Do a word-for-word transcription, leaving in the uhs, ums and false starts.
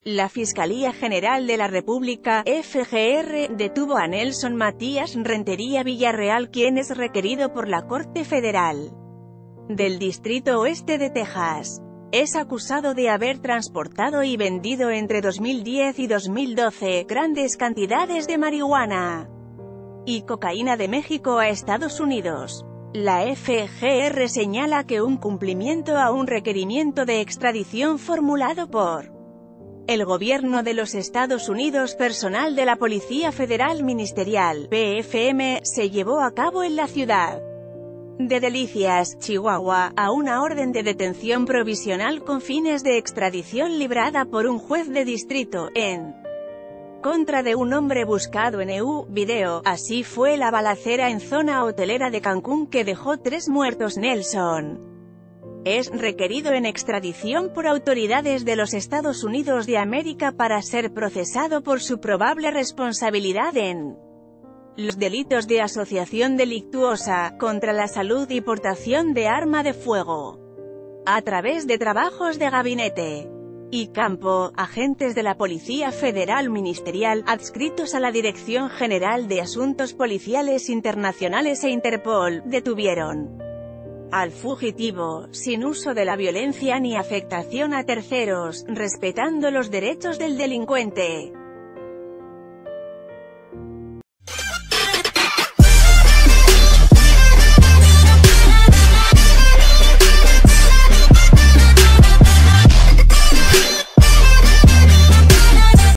La Fiscalía General de la República, F G R, detuvo a Nelson Matías Rentería Villarreal, quien es requerido por la Corte Federal del Distrito Oeste de Texas. Es acusado de haber transportado y vendido entre dos mil diez y dos mil doce grandes cantidades de marihuana y cocaína de México a Estados Unidos. La F G R señala que un cumplimiento a un requerimiento de extradición formulado por el Gobierno de los Estados Unidos, personal de la Policía Federal Ministerial, P F M, se llevó a cabo en la ciudad de Delicias, Chihuahua, a una orden de detención provisional con fines de extradición librada por un juez de distrito, en contra de un hombre buscado en E U, video. Así fue la balacera en zona hotelera de Cancún que dejó tres muertos. Nelson es requerido en extradición por autoridades de los Estados Unidos de América para ser procesado por su probable responsabilidad en los delitos de asociación delictuosa, contra la salud y portación de arma de fuego. A través de trabajos de gabinete y campo, agentes de la Policía Federal Ministerial, adscritos a la Dirección General de Asuntos Policiales Internacionales e Interpol, detuvieron al fugitivo, sin uso de la violencia ni afectación a terceros, respetando los derechos del delincuente.